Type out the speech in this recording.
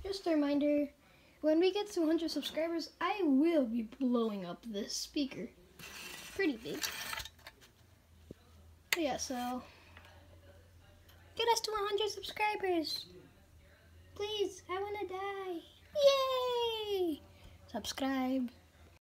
just a reminder, when we get to 100 subscribers, I will be blowing up this speaker. Pretty big. But yeah, so get us to 100 subscribers. Please, I wanna die. Yay! Subscribe.